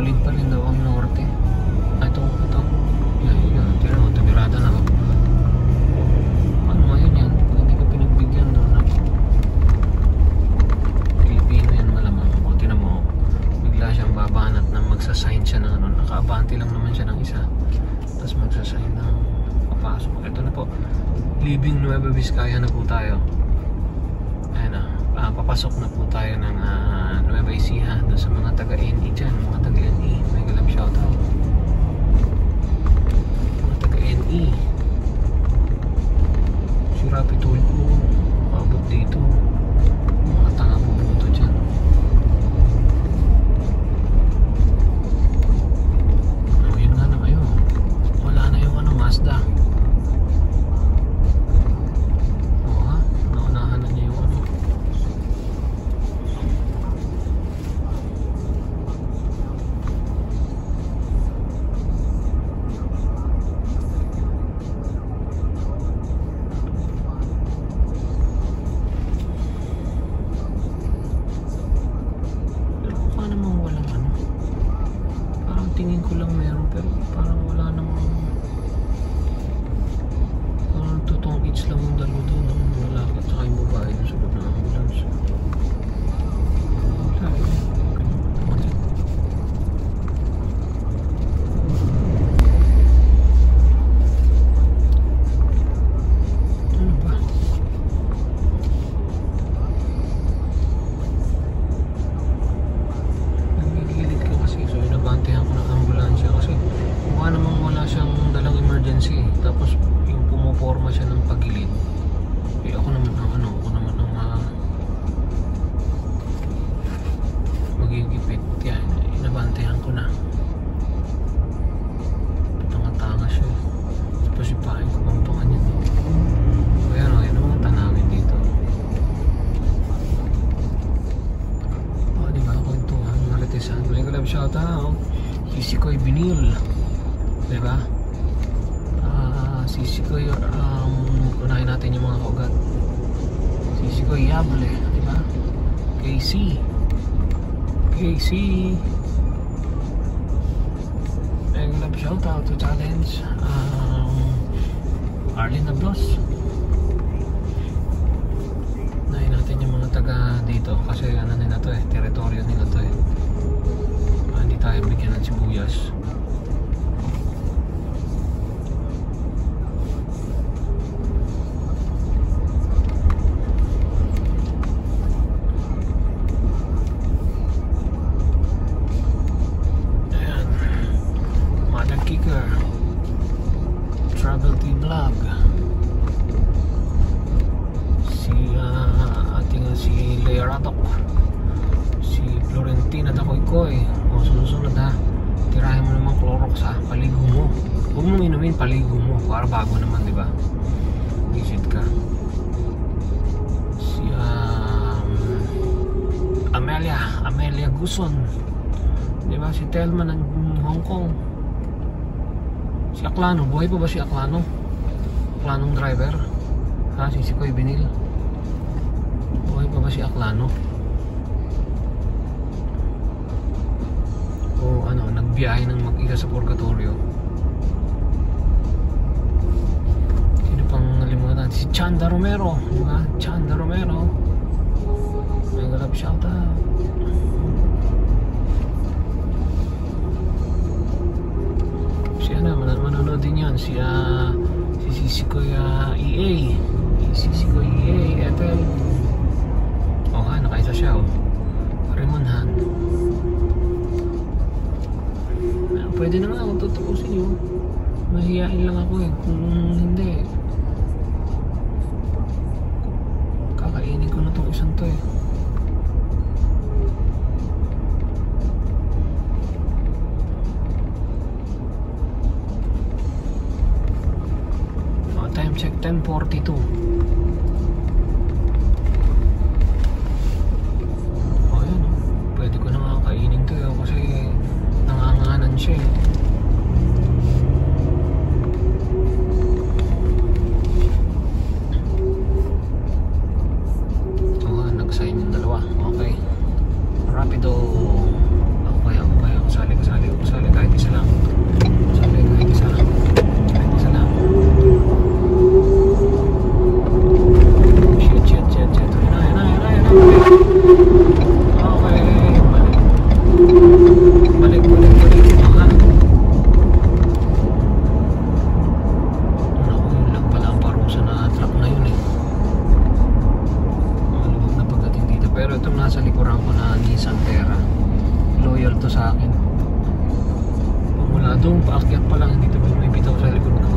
solid pa rin daw ang norte. Ito. Yan, tabirada na. Ano ngayon yan? Kung hindi ka pinagbigyan doon na Pilipino yan malamang. O tinan mo, bigla siyang babanat na magsasign siya ng ano. Nakaabante lang naman siya ng isa. Tapos magsasign ng papasok. Ito na po, leaving Nueva Vizcaya na po tayo. Ayan na, papasok na po tayo ng Nueva Ecija. Doon sa mga taga-NE dyan, mga taga-NE. May galap shoutout. Mga taga-NE. Si Rapi Tulpo, mabot dito. Mga tanga bubuto dyan. Yun nga na kayo. Wala na yung Mazda. Naunahan na niya yung tingin ko lang meron, pero parang wala namang, parang totoong each lang yung dalawa doon, wala ka, tsaka yung babae doon sa loob ng ambulance. Ano ba? Nagigilid ka kasi, so inabantihan ko ng ambulansya kasi mukha namang wala siyang dalang emergency, tapos yung pumuporma siya ng pagilid. Ako naman ang magigipit. Yan, inabantihan ko na. Tanga-tanga siya. Tapos ipahin ko bang pangan yan. Kaya no, yun ang mga tanawin dito. Diba, kwentuhan, maritisan. May galab shoutout. Sisikoy Binil, diba? Sisikoy, unahin natin yung mga kaugat. Sisikoy Yable, diba? KC, may galab shoutout to Challenge. Arlene Ablos. Unahin natin yung mga taga dito kasi ano nila to eh, teritoryo nila to eh. Hindi tayo bigyan ng sibuyas. Ayan, Mother Kicker, Travel Team Vlog, si Lea Ratok, si Florentina Takoykoy. Sunod ha, tirahin mo naman Clorox ha, paligo mo. Huwag mong inumin, paligo mo para bago naman, diba? Visit ka. Si Amelia Guson, diba? Si Telma ng Hong Kong. Si Aklano, buhay pa ba si Aklano? Aklanong driver ha, si Sikoy Binil, buhay pa ba si Aklano? O ano, nagbiyahe ng mag-isa sa purgatorio. Sino pang nalimutan? Si Chanda Romero, diba? Chanda Romero, may galap shoutout. Si ano, manonood din yan. Si Sisikoy EA, Sisikoy EA Ethel. O ha, nakaisa siya o. Rimonhan. Pwede na nga kung tutuusin yun. Mahihain lang ako eh. Kung hindi, kakainin ko na itong isang to eh. Time check 10:42. Pwede ko na nga kainin to eh, kasi nanganganan siya eh. Nag-sign yung dalawa. Okay, rapido. Ako kaya sali Sali kahit isa lang. Sali kahit isa lang. Kahit isa lang. Shit. Ayun na. Okay. Balik. Baka. Naku, yun lang pala ang parusa na truck na yun eh. Maluwag na pagdating dito. Pero itong nasa likuran ko na Nissan Terra, loyal to sa akin. Mula doon, paakyat pa lang, dito may bitaw sa likod ko.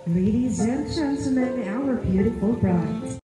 Ladies and gentlemen, our beautiful bride.